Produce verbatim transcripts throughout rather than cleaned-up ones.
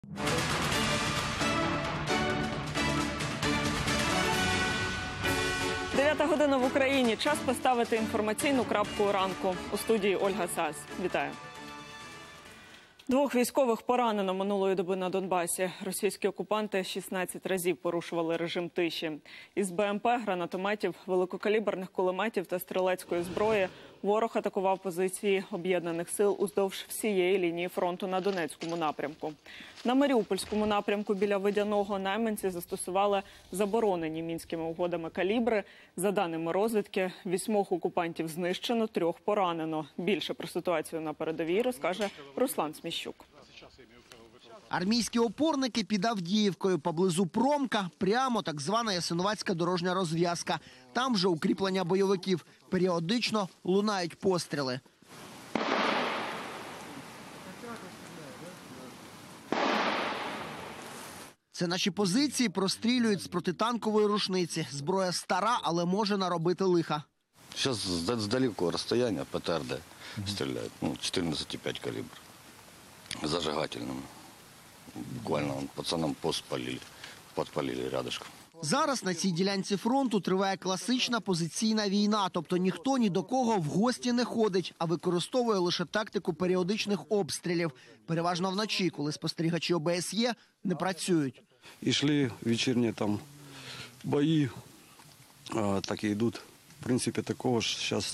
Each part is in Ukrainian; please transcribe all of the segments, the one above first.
Дев'ята година в Україні. Час поставити інформаційну крапку у ранку. У студії Ольга Сас. Вітаю. Двох військових поранено минулої доби на Донбасі. Російські окупанти шістнадцять разів порушували режим тиші. Із БМП, гранатометів, великокаліберних кулеметів та стрілецької зброї ворог атакував позиції об'єднаних сил уздовж всієї лінії фронту на Донецькому напрямку. На Маріупольському напрямку біля Водяного найманці застосували заборонені Мінськими угодами калібри. За даними розвідки, вісьмох окупантів знищено, трьох поранено. Більше про ситуацію на передовій розкаже Руслан Сміщук. Армійські опорники під Авдіївкою, поблизу Промка, прямо так звана Ясиновацька дорожня розв'язка. Там вже укріплення бойовиків. Періодично лунають постріли. Це наші позиції прострілюють з протитанкової рушниці. Зброя стара, але може наробити лиха. Зараз з далекого розстояння ПТРД стріляють. Ну, чотирнадцять і п'ять калібр. Зажигательним. Буквально пацанам поспалили, підпалили рядышком. Зараз на цій ділянці фронту триває класична позиційна війна. Тобто ніхто ні до кого в гості не ходить, а використовує лише тактику періодичних обстрілів. Переважно вночі, коли спостерігачі О Б С Є не працюють. Ішли вечірні там бої, так і йдуть. В принципі, такого ж зараз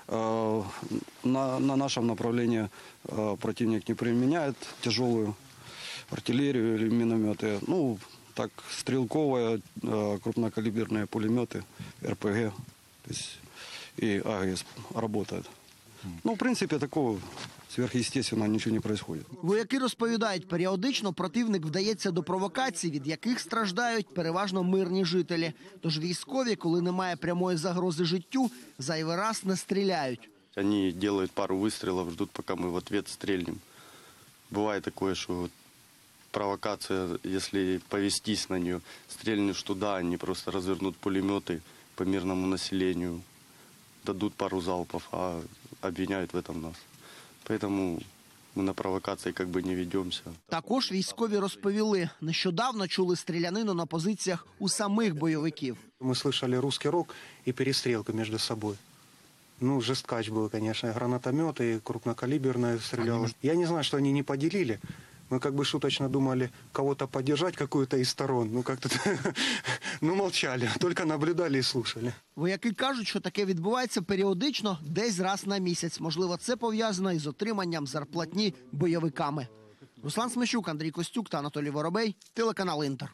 на, на нашем направлении противник не применяет тяжелую артиллерию или минометы. Ну, так, стрелковые, крупнокалиберные пулеметы, Р П Г, то есть и А Г С работают. Ну, в принципе, такого сверхъестественного нічого не происходит. Вояки розповідають, періодично противник вдається до провокацій, від яких страждають переважно мирні жителі. Тож військові, коли немає прямої загрози життю, зайвий раз не стріляють. Вони роблять пару вистрілів, ждуть, поки ми в відповідь стрільнемо. Буває таке, що провокація, якщо повестись на неї, стрільнеш туди, вони просто розвернуть пулемети по мирному населенню, дадуть пару залпів, а обвиняють в этом нас. Поэтому ми на провокації як би не ведемося. Також військові розповіли, нещодавно чули стрілянину на позиціях у самих бойовиків. Ми слышали русский рок і перестрілку між собою. Ну, жесткач был, конечно, гранатометы и крупнокалиберные стреляли. Я не знаю, что они не поделили. Мы как бы шуточно думали кого-то поддержать, какую-то из сторон. Ну, как-то, ну, молчали, только наблюдали и слушали. Вояки кажуть, що таке відбувається періодично, десь раз на місяць. Можливо, це пов'язано із отриманням зарплатні бойовиками. Руслан Сміщук, Андрій Костюк та Анатолій Воробей, телеканал Інтер.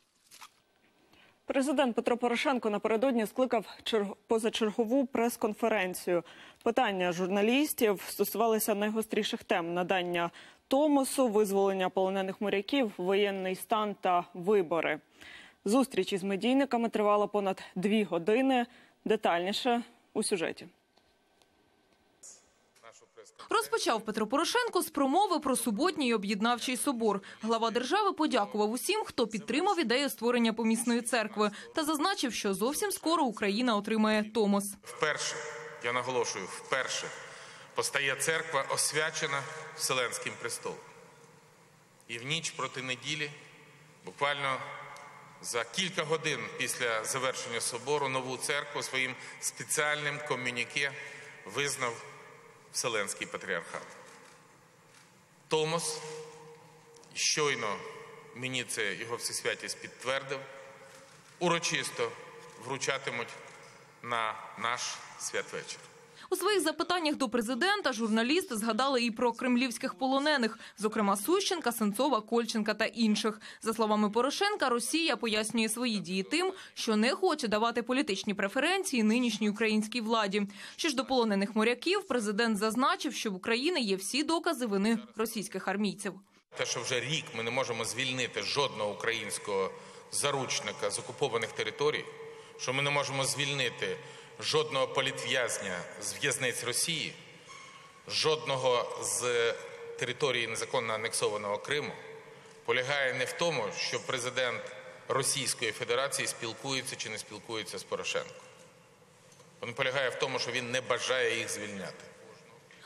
Президент Петро Порошенко напередодні скликав позачергову прес-конференцію. Питання журналістів стосувалися найгостріших тем – надання Томосу, визволення полонених моряків, воєнний стан та вибори. Зустріч із медійниками тривала понад дві години. Детальніше у сюжеті. Розпочав Петро Порошенко з промови про суботній об'єднавчий собор. Глава держави подякував усім, хто підтримав ідею створення помісної церкви та зазначив, що зовсім скоро Україна отримає Томос. Вперше, я наголошую, вперше постає церква, освячена Вселенським престолом. І в ніч проти неділі, буквально за кілька годин після завершення собору, нову церкву своїм спеціальним комюніке визнав Вселенський патріархат. Томос, щойно мені це його всесвятість підтвердив, урочисто вручатимуть на наш святвечір. У своїх запитаннях до президента журналісти згадали і про кремлівських полонених, зокрема Сущенка, Сенцова, Кольченка та інших. За словами Порошенка, Росія пояснює свої дії тим, що не хоче давати політичні преференції нинішній українській владі. Що ж до полонених моряків, президент зазначив, що в Україні є всі докази вини російських армійців. Те, що вже рік ми не можемо звільнити жодного українського заручника з окупованих територій, що ми не можемо звільнити жодного політв'язня з в'язниць Росії, жодного з території незаконно анексованого Криму, полягає не в тому, що президент Російської Федерації спілкується чи не спілкується з Порошенком. Він полягає в тому, що він не бажає їх звільняти.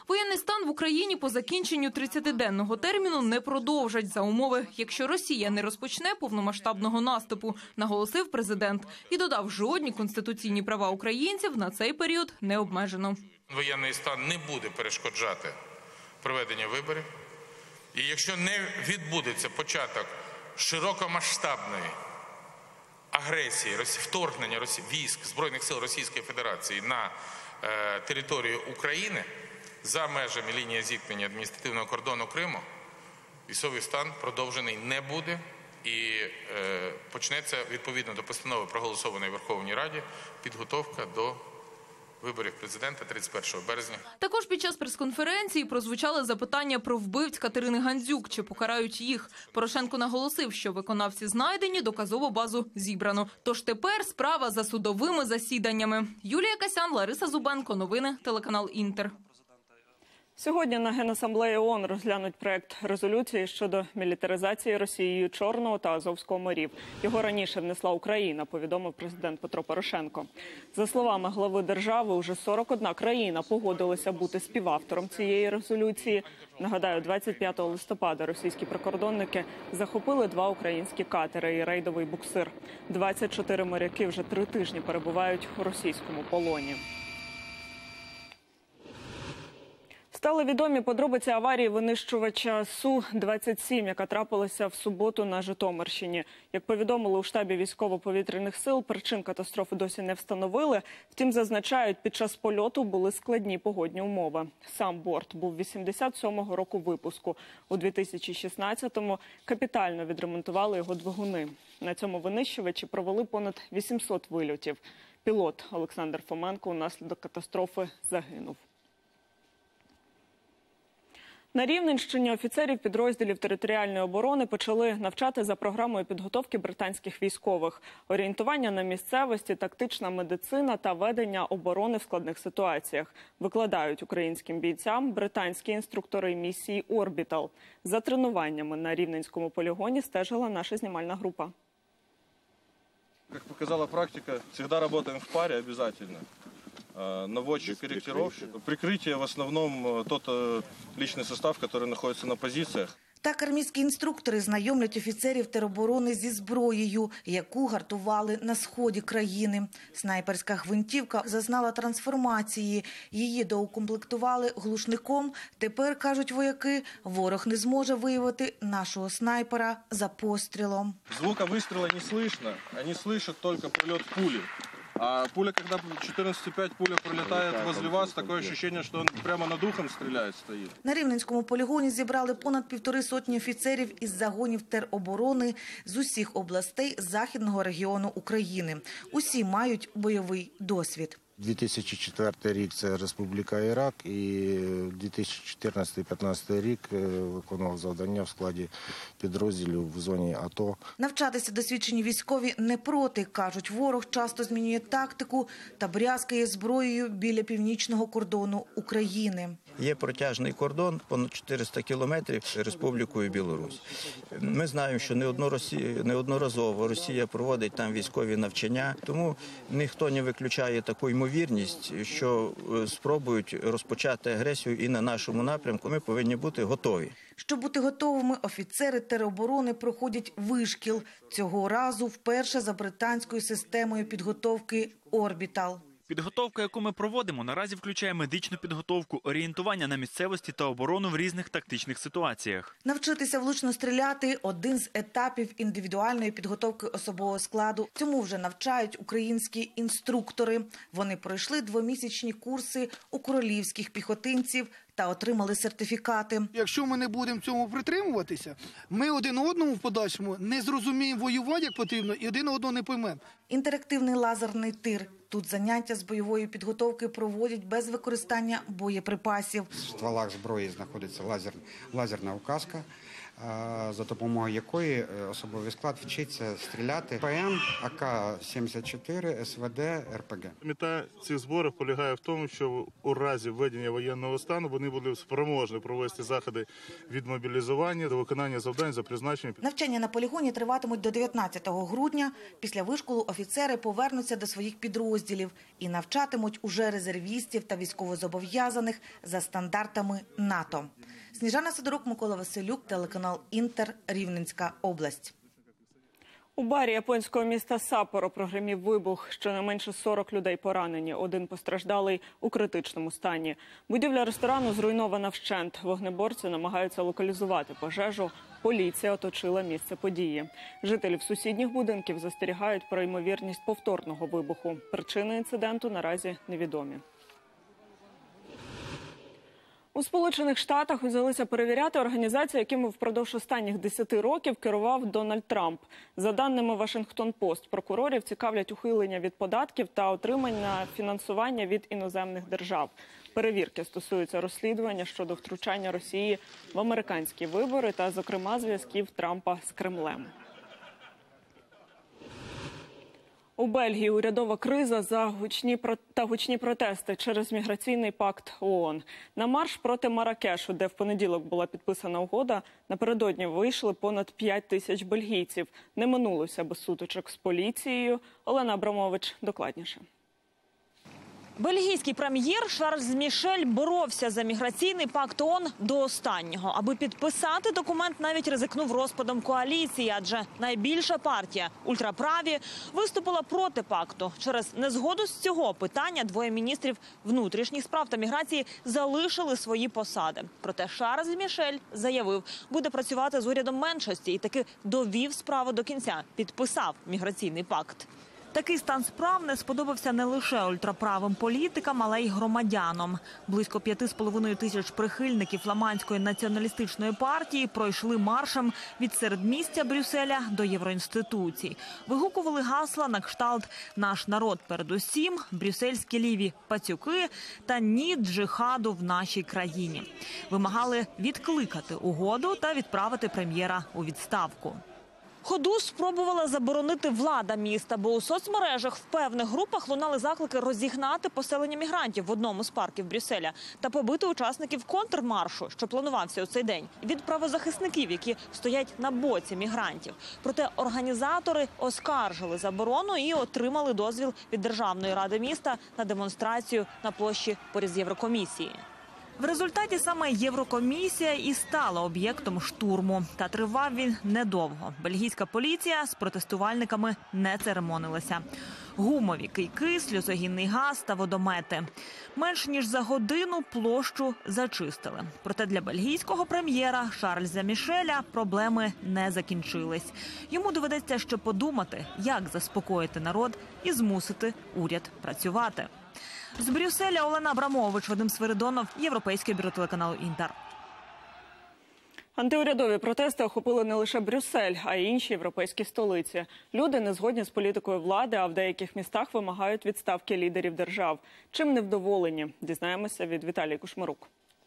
Воєнний стан в Україні по закінченню тридцятиденного терміну не продовжать за умови, якщо Росія не розпочне повномасштабного наступу, наголосив президент. І додав, жодні конституційні права українців на цей період не обмежено. Воєнний стан не буде перешкоджати проведення виборів. І якщо не відбудеться початок широкомасштабної агресії, вторгнення військ Збройних сил Російської Федерації на е, територію України за межами лінії зіткнення адміністративного кордону Криму, військовий стан продовжений не буде і е, почнеться відповідно до постанови, проголосованої в Верховній Раді, підготовка до виборів президента тридцять першого березня. Також під час прес-конференції прозвучали запитання про вбивць Катерини Гандзюк, чи покарають їх. Порошенко наголосив, що виконавці знайдені, доказову базу зібрано. Тож тепер справа за судовими засіданнями. Юлія Касян, Лариса Зубенко. Новини, телеканал Інтер. Сьогодні на Генасамблеї ООН розглянуть проект резолюції щодо мілітаризації Росією Чорного та Азовського морів. Його раніше внесла Україна, повідомив президент Петро Порошенко. За словами глави держави, уже сорок одна країна погодилася бути співавтором цієї резолюції. Нагадаю, двадцять п'ятого листопада російські прикордонники захопили два українські катери і рейдовий буксир. двадцять чотири моряки вже три тижні перебувають у російському полоні. Стали відомі подробиці аварії винищувача Су двадцять сім, яка трапилася в суботу на Житомирщині. Як повідомили у штабі військово-повітряних сил, причин катастрофи досі не встановили. Втім, зазначають, під час польоту були складні погодні умови. Сам борт був вісімдесят сьомого року випуску. У дві тисячі шістнадцятому капітально відремонтували його двигуни. На цьому винищувачі провели понад вісімсот вильотів. Пілот Олександр Фоменко унаслідок катастрофи загинув. На Рівненщині офіцерів підрозділів територіальної оборони почали навчати за програмою підготовки британських військових. Орієнтування на місцевості, тактична медицина та ведення оборони в складних ситуаціях. Викладають українським бійцям британські інструктори місії «Орбітал». За тренуваннями на Рівненському полігоні стежила наша знімальна група. Як показала практика, завжди працюємо в парі обов'язково. Наводчик, корректировщик. Прикрытие в основном тот личный состав, который находится на позициях. Так армійські інструктори знайомлять офіцерів тероборони зі зброєю, яку гартували на сході країни. Снайперська гвинтівка зазнала трансформації. Її доукомплектували глушником. Тепер, кажуть вояки, ворог не зможе виявити нашого снайпера за пострілом. Звука вистрілу не слышно, вони слышат тільки прильот пулі. А пуля, когда чотирнадцять п'ять пуля пролетает возле вас, такое ощущение, что он прямо над ухом стреляет, стоит. На Рівненському полігоні зібрали понад півтори сотні офіцерів із загонів тероборони з усіх областей Західного регіону України. Усі мають бойовий досвід. дві тисячі четвертий рік – це Республіка Ірак, і дві тисячі чотирнадцятий - п'ятнадцятий рік виконував завдання в складі підрозділів в зоні АТО. Навчатися досвідчені військові не проти. Кажуть, ворог часто змінює тактику та брязкає зброєю біля північного кордону України. Є протяжний кордон, понад чотириста кілометрів з Республікою Білорусь. Ми знаємо, що неодноразово Росія проводить там військові навчання, тому ніхто не виключає таку ймовірність, що спробують розпочати агресію і на нашому напрямку. Ми повинні бути готові. Щоб бути готовими, офіцери тероборони проходять вишкіл. Цього разу вперше за британською системою підготовки «Орбітал». Підготовка, яку ми проводимо, наразі включає медичну підготовку, орієнтування на місцевості та оборону в різних тактичних ситуаціях. Навчитися влучно стріляти – один з етапів індивідуальної підготовки особового складу. Цьому вже навчають українські інструктори. Вони пройшли двомісячні курси у королівських піхотинців та отримали сертифікати. Якщо ми не будемо цьому притримуватися, ми один одному в подальшому не зрозуміємо воювати як потрібно і один одного не поймемо. Інтерактивний лазерний тир. Тут заняття з бойової підготовки проводять без використання боєприпасів. В стволах зброї знаходиться лазер, лазерна указка. за допомогою якої особовий склад вчиться стріляти ПМ, А К сімдесят чотири, С В Д, Р П Г. Мета цих зборів полягає в тому, що у разі введення воєнного стану вони були спроможні провести заходи від мобілізування до виконання завдань за призначенням. Навчання на полігоні триватимуть до дев'ятнадцятого грудня. Після вишколу офіцери повернуться до своїх підрозділів і навчатимуть уже резервістів та військовозобов'язаних за стандартами НАТО. Сніжана Сидорук, Микола Василюк, телеканал Інтер, Рівненська область. У барі японського міста Саппоро прогримів вибух. Щонайменше сорок людей поранені. Один постраждалий у критичному стані. Будівля ресторану зруйнована вщент. Вогнеборці намагаються локалізувати пожежу. Поліція оточила місце події. Жителів сусідніх будинків застерігають про ймовірність повторного вибуху. Причини інциденту наразі невідомі. У Сполучених Штатах взялися перевіряти організації, якими впродовж останніх десяти років керував Дональд Трамп. За даними Вашингтон-Пост, прокурорів цікавлять ухилення від податків та отримання фінансування від іноземних держав. Перевірки стосуються розслідування щодо втручання Росії в американські вибори та, зокрема, зв'язків Трампа з Кремлем. У Бельгії урядова криза за гучні та гучні протести через міграційний пакт ООН. На марш проти Марракешу, де в понеділок була підписана угода, напередодні вийшли понад п'ять тисяч бельгійців. Не минулося без сутичок з поліцією. Олена Абрамович докладніше. Бельгійський прем'єр Шарль Мішель боровся за міграційний пакт ООН до останнього. Аби підписати документ, навіть ризикнув розпадом коаліції, адже найбільша партія – ультраправі – виступила проти пакту. Через незгоду з цього питання двоє міністрів внутрішніх справ та міграції залишили свої посади. Проте Шарль Мішель заявив, буде працювати з урядом меншості і таки довів справу до кінця, підписав міграційний пакт. Такий стан справ не сподобався не лише ультраправим політикам, але й громадянам. Близько п'яти з половиною тисяч прихильників фламандської націоналістичної партії пройшли маршем від середмістя Брюсселя до євроінституцій. Вигукували гасла на кшталт «Наш народ передусім», «Брюссельські ліві пацюки» та «Ні джихаду в нашій країні». Вимагали відкликати угоду та відправити прем'єра у відставку. Ходу спробувала заборонити влада міста, бо у соцмережах в певних групах лунали заклики розігнати поселення мігрантів в одному з парків Брюсселя та побити учасників контрмаршу, що планувався у цей день, від правозахисників, які стоять на боці мігрантів. Проте організатори оскаржили заборону і отримали дозвіл від Державної ради міста на демонстрацію на площі поряд з Єврокомісією. В результаті саме Єврокомісія і стала об'єктом штурму. Та тривав він недовго. Бельгійська поліція з протестувальниками не церемонилася. Гумові кийки, сльозогінний газ та водомети. Менш ніж за годину площу зачистили. Проте для бельгійського прем'єра Шарльза Мішеля проблеми не закінчились. Йому доведеться ще подумати, як заспокоїти народ і змусити уряд працювати. З Брюсселя Олена Абрамович, Вадим Свиридонов, Європейське бюро телеканалу Інтер. Антиурядові протести охопили не лише Брюссель, а й інші європейські столиці. Люди не згодні з політикою влади, а в деяких містах вимагають відставки лідерів держав. Чим невдоволені? Дізнаємося від Віталії Кушмарук.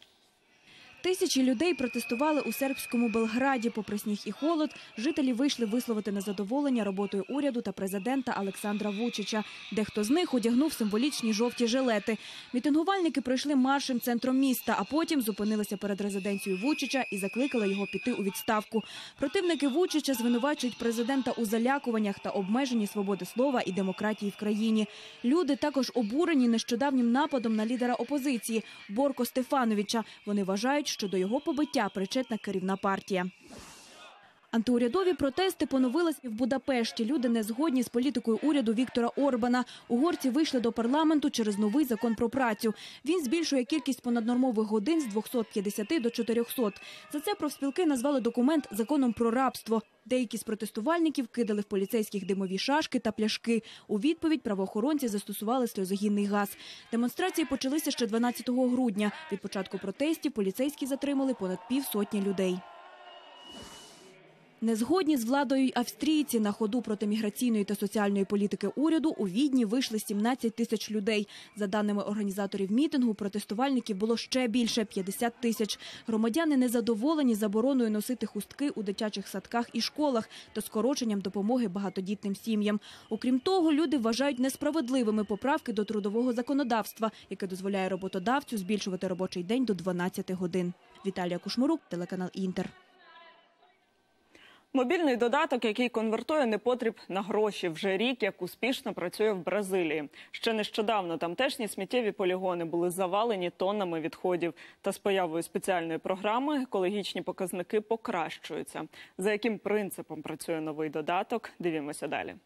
Тисячі людей протестували у сербському Белграді. Попри сніг і холод, жителі вийшли висловити незадоволення роботою уряду та президента Олександра Вучича. Дехто з них одягнув символічні жовті жилети. Мітингувальники пройшли маршем центром міста, а потім зупинилися перед резиденцією Вучича і закликали його піти у відставку. Противники Вучича звинувачують президента у залякуваннях та обмеженні свободи слова і демократії в країні. Люди також обурені нещодавнім нападом на лідера опозиції Борко Стефановича. Вони вважають, що до його побиття причетна керівна партія. Антиурядові протести поновилися в Будапешті. Люди не згодні з політикою уряду Віктора Орбана. Угорці вийшли до парламенту через новий закон про працю. Він збільшує кількість понаднормових годин з двохсот п'ятдесяти до чотирьохсот. За це профспілки назвали документ законом про рабство. Деякі з протестувальників кидали в поліцейських димові шашки та пляшки. У відповідь правоохоронці застосували сльозогінний газ. Демонстрації почалися ще дванадцятого грудня. Від початку протестів поліцейські затримали понад півсотні людей. Не згодні з владою й австрійці. На ходу проти міграційної та соціальної політики уряду у Відні вийшли сімнадцять тисяч людей. За даними організаторів мітингу, протестувальників було ще більше – п'ятдесят тисяч. Громадяни незадоволені забороною носити хустки у дитячих садках і школах та скороченням допомоги багатодітним сім'ям. Окрім того, люди вважають несправедливими поправки до трудового законодавства, яке дозволяє роботодавцю збільшувати робочий день до дванадцяти годин. Віталія Кушмарук, телеканал «Інтер». Мобільний додаток, який конвертує непотріб на гроші, вже рік як успішно працює в Бразилії. Ще нещодавно тамтешні сміттєві полігони були завалені тоннами відходів. Та з появою спеціальної програми екологічні показники покращуються. За яким принципом працює новий додаток, дивімося далі.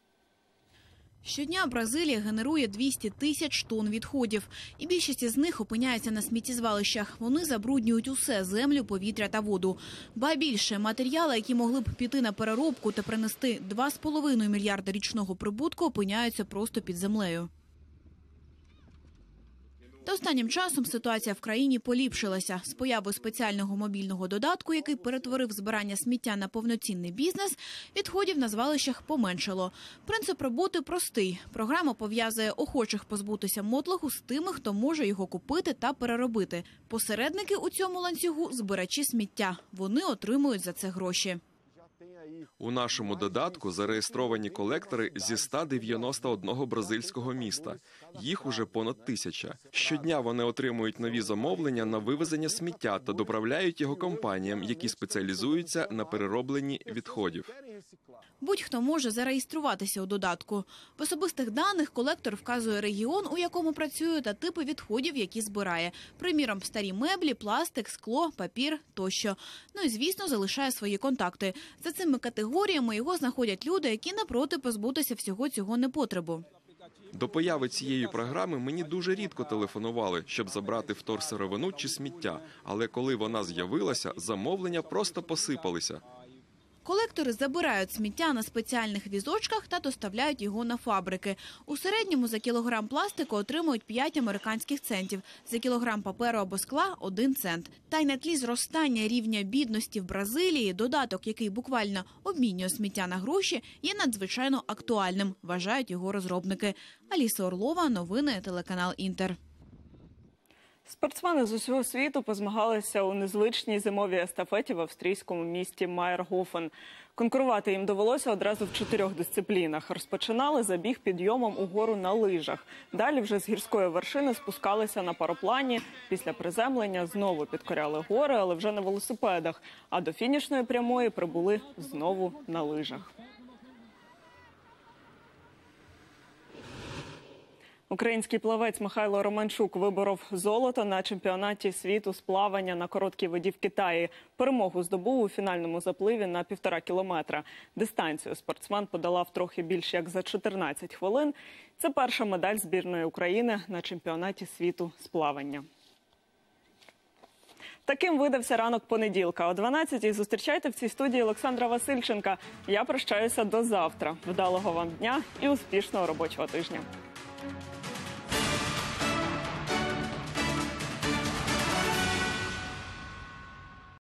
Щодня Бразилія генерує двісті тисяч тонн відходів. І більшість із них опиняється на сміттєзвалищах. Вони забруднюють усе – землю, повітря та воду. Ба більше, матеріали, які могли б піти на переробку та принести два з половиною мільярда річного прибутку, опиняються просто під землею. Та останнім часом ситуація в країні поліпшилася. З появою спеціального мобільного додатку, який перетворив збирання сміття на повноцінний бізнес, відходів на звалищах поменшало. Принцип роботи простий. Програма пов'язує охочих позбутися мотлоху з тими, хто може його купити та переробити. Посередники у цьому ланцюгу – збирачі сміття. Вони отримують за це гроші. У нашому додатку зареєстровані колектори зі ста дев'яноста одного бразильського міста. Їх уже понад тисяча. Щодня вони отримують нові замовлення на вивезення сміття та доправляють його компаніям, які спеціалізуються на переробленні відходів. Будь-хто може зареєструватися у додатку. В особистих даних колектор вказує регіон, у якому працює, та типи відходів, які збирає. Приміром, старі меблі, пластик, скло, папір тощо. Ну і, звісно, залишає свої контакти. За цими категоріями його знаходять люди, які не проти позбутися всього цього непотребу. До появи цієї програми мені дуже рідко телефонували, щоб забрати вторсировину чи сміття. Але коли вона з'явилася, замовлення просто посипалися. Колектори забирають сміття на спеціальних візочках та доставляють його на фабрики. У середньому за кілограм пластику отримують п'ять американських центів, за кілограм паперу або скла – один цент. Та й на тлі зростання рівня бідності в Бразилії додаток, який буквально обмінює сміття на гроші, є надзвичайно актуальним, вважають його розробники. Аліса Орлова, новини, телеканал «Інтер». Спортсмени з усього світу позмагалися у незвичній зимовій естафеті в австрійському місті Майергофен. Конкурувати їм довелося одразу в чотирьох дисциплінах. Розпочинали забіг підйомом угору на лижах. Далі вже з гірської вершини спускалися на пароплані. Після приземлення знову підкоряли гори, але вже на велосипедах. А до фінішної прямої прибули знову на лижах. Український плавець Михайло Романчук виборов золото на чемпіонаті світу з плавання на короткій воді в Китаї. Перемогу здобув у фінальному запливі на півтора кілометра. Дистанцію спортсмен подолав трохи більше як за чотирнадцять хвилин. Це перша медаль збірної України на чемпіонаті світу з плавання. Таким видався ранок понеділка. О дванадцятій зустрічайте в цій студії Олександра Васильченка. Я прощаюся до завтра. Вдалого вам дня і успішного робочого тижня.